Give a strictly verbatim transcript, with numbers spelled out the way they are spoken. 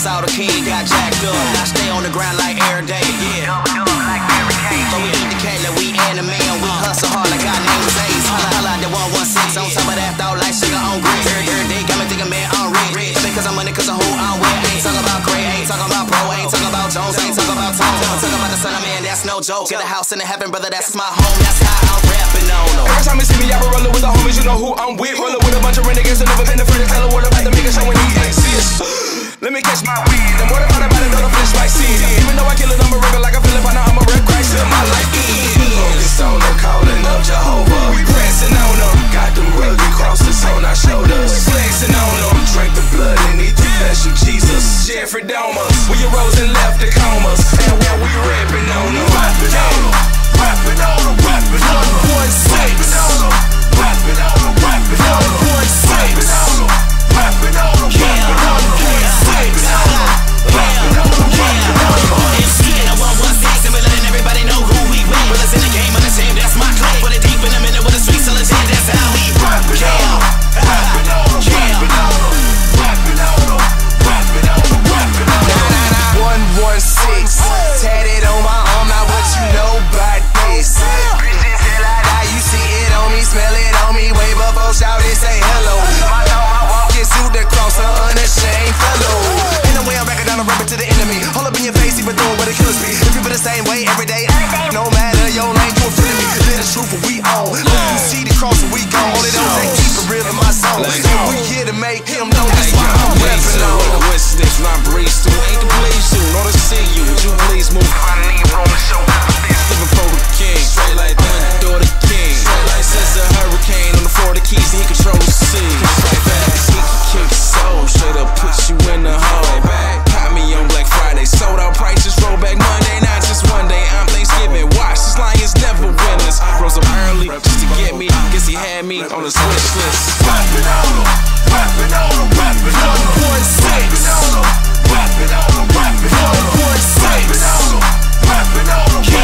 saw the king got jacked up. I stay on the ground like every day, yeah. So we eat the cat like we anime, and we hustle hard like our name was Ace. Holla, holla out the one one six, on top of that thought like sugar on grit. Every, every day got me thinking, man, I'm rich. Because I'm money, cause I'm who I'm with. Ain't talking about Gray, ain't talking about Pro, ain't talking about Jones, ain't talking about Tom. Talking about the son of man, that's no joke. Got a house in the heaven, brother, that's my home. That's how I'm rapping on them. Every time you see me, I be rollin' with the homies, you know who I'm with. Rollin' with a bunch of renegades that never been afraid to tell the world about the nigga show when he exists. Let me catch my weed, and what about about it, know the flesh like seed. Even though I kill it, I'm a rebel like I feel it, I know I'm a red Christ in my life. Focus on them, calling up Jehovah. We pressing on them, got them rugged crosses on our shoulders. Flexing on them, drink the blood and eat the flesh of Jesus. Jeffrey Dahmer, we arose and left the comas, and while we rapping on them, rapping on them, rapping on them, rapping on them. One six, rapping on them, rapping on them, one six, rapping on them, rapping on them, one six, rapping on them, rapping on them. M C and a one one six, and we're letting everybody know who we with. Brothers in the game, on the team, that's my clique. Put it deep in a minute with a sweet solid jam, that's how we rapping on them, rapping on them, rapping on them, rapping on them, rapping on them, rapping on them. One one six, tatted on my arm, now what you know about this? Bitches till I die, you see it on me, smell it on me, wave up, oh shout it, say hello. My dog, my walk is suit the cross, an unashamed fellow. In the way I'm racking down, I'm rapping to the enemy. Hold up in your face, even throwing where the killers be. If you feel the same way every day, no matter your lane, you a friend of me. Live the truth, what we own. Let you see the cross, and we gone. Only those that keep it real in my zone. We here to make him know that's why I'm rapping on. West Sticks, when I breeze through, ain't the place you, nor to see you. Would you please move? I need room to show up. Living for the king, straight like that, door the king. Straight like since a hurricane on the Florida Keys, he controls the sea. Right back, he can kick soul, straight up put you in the hole. Caught me on Black Friday, sold out prices, roll back Monday, not just one day. I'm Thanksgiving, watch these lions never winners. Rose up early just to get me, guess he had me on his wish list. Rapping on them, rapping on them, rapping on them. One six, rapping on them, rapping on them. One six, rapping on them, rapping on them.